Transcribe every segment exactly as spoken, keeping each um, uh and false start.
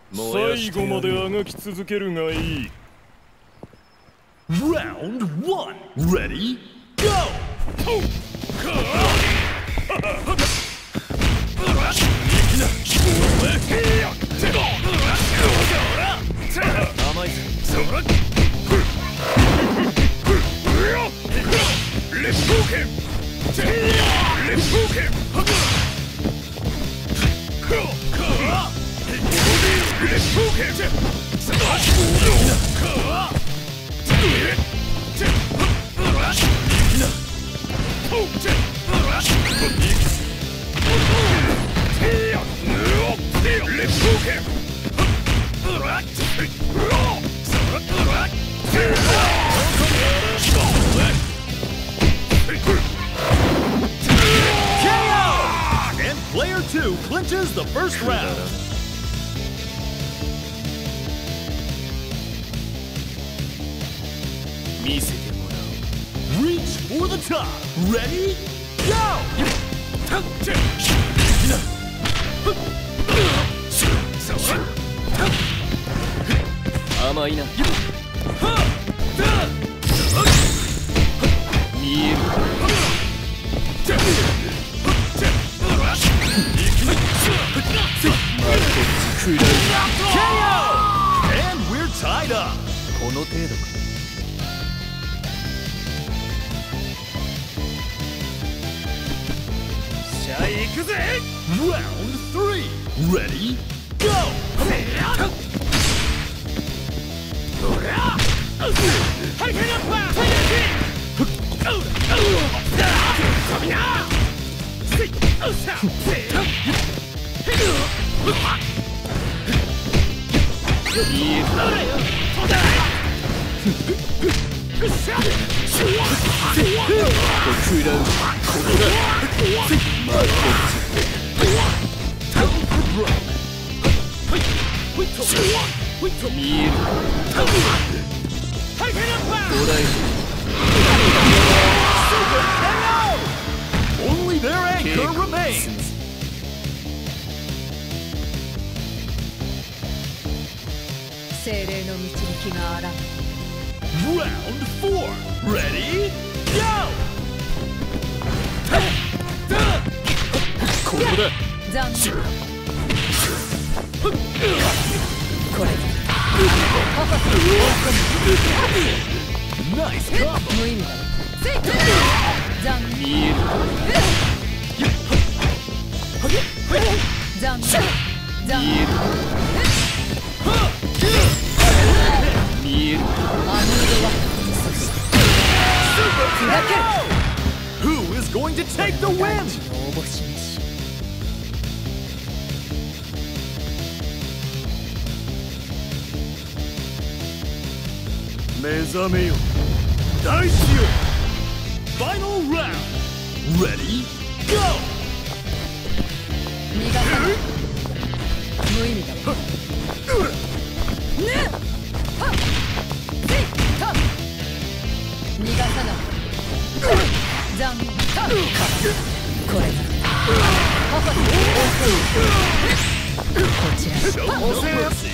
最後まであがき続けるがいい。 Round one. Ready? Go! Let's hook him! Let's hook him! Let's hook him! Let's hook him! K O! And player two clinches the first round. Reach for the top. Ready? Go! Amai na. K O! And we're tied up. この程度か。じゃあ行くぜ。 Round three. Ready? Go! Only their anchor remains. Round four. Ready? Go! ここだ。 残念。これ。 Nice combo. 無意味だ。残念。残念。残念。アムードはそして砕ける。 Who is going to take the win? 応募しめし。 目覚めよ。大地よ。Final round. Ready? Go! 逃がさない。無意味だわ。ねっ。はっ。せい。た。逃がさない。残念。た。これだ。パパにこちら。 No mercy.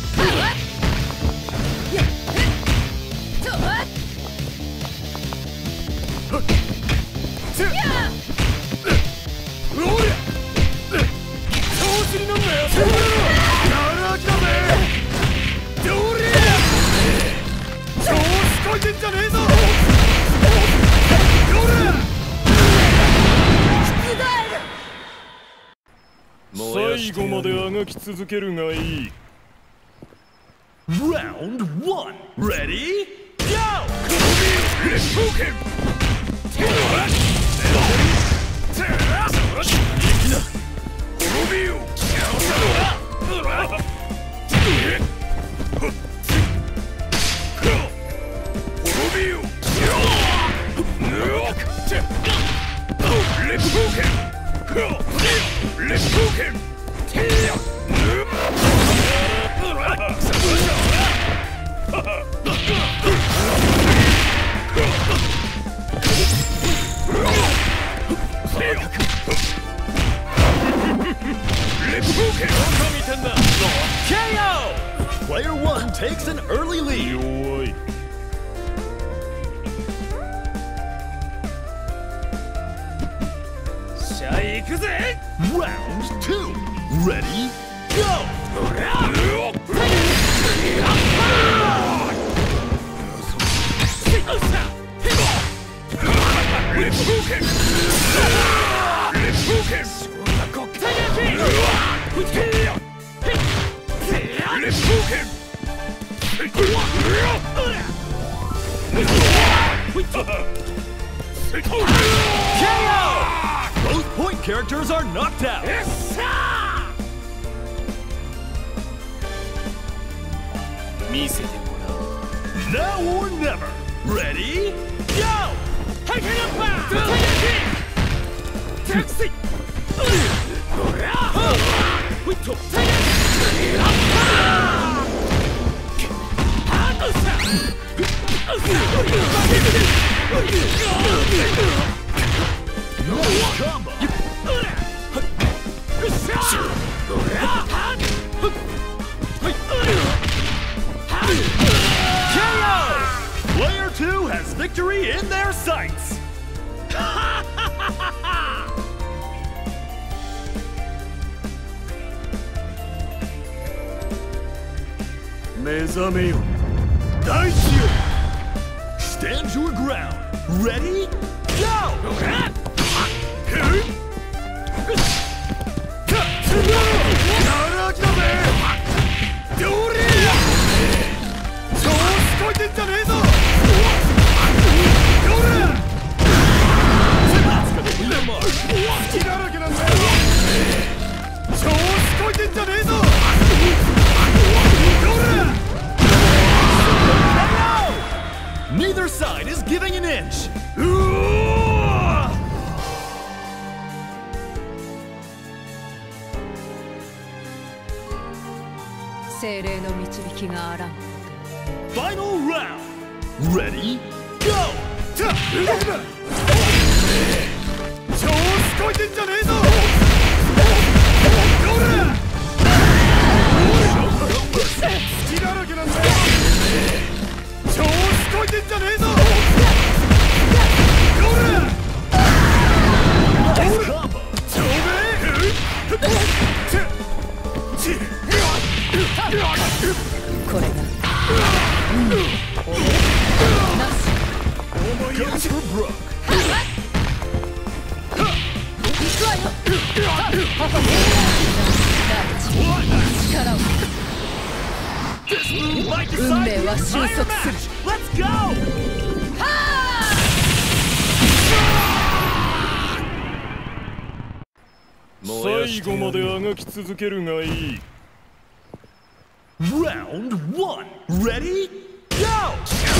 最後まであがき続けるがいい。 Round one. Ready? Go! Let's hook him! Let's hook him! Let's hook him! K O! Player one takes an early lead. 弱い。 さあ行くぜ。Round two. Ready? Go. K O! Both point characters are knocked out. Now or never. Ready? Go! Combo. K O! Player two has victory in their sights. 目覚めよ大地よ Stand your ground. Ready? Go! Neither side is giving an inch. 精霊の導きがあらん。 Final round. Ready? Go! 調子こいてんじゃねえぞ。隙だらけなんだよ。調子こいてんじゃねえぞ。 これが Goes for broke. 運命は収束する。 Let's go! 最後まであがき続けるがいい。 Round one. Ready? Go!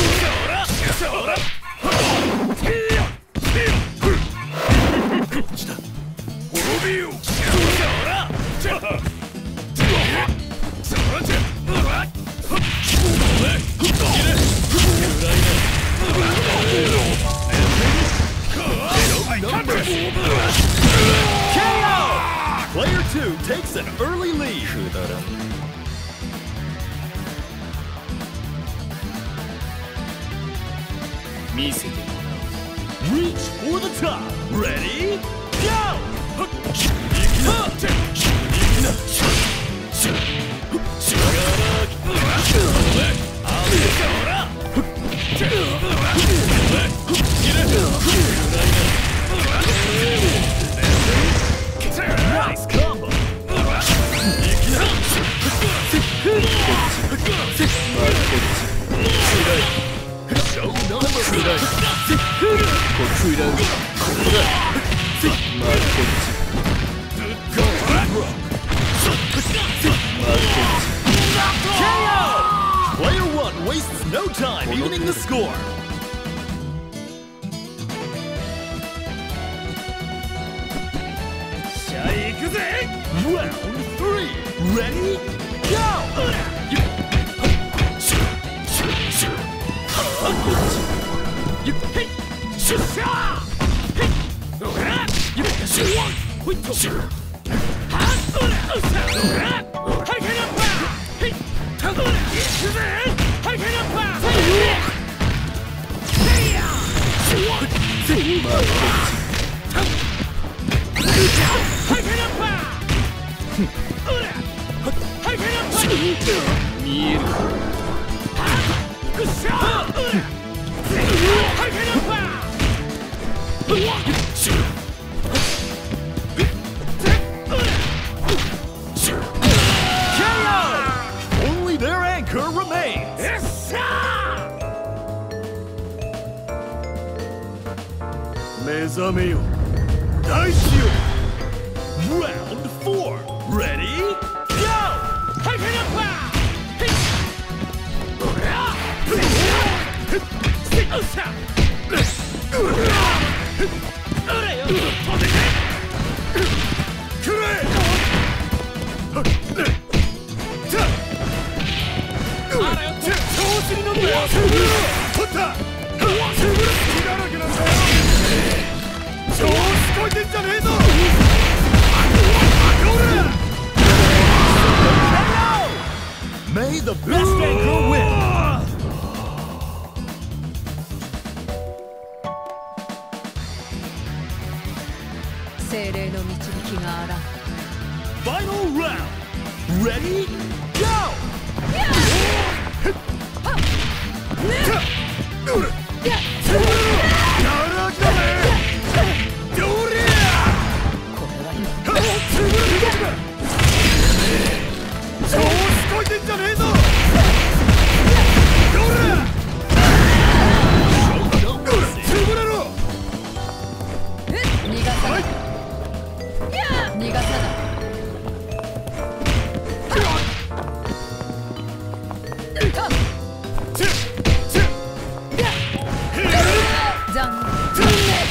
ケーオー! Player two takes an early lead. 見せてもらおう。Reach for the top. Ready? Go! Player one wastes no time evening the score. Round three. Ready? Go! 見えるか。 くっしゃーはいけなっシュッ Only their anchor remains. よっしゃ目覚めよ大地よ Round four Ready Go はいけなっよっしゃあれよ飛んでけくれあらよ調子に乗んだよ取ったつぶら隙だらけなんだよ調子こいてんじゃねえぞこら May the best anchor win 精霊の導きがあらん Final round Ready Go 逃がさない残念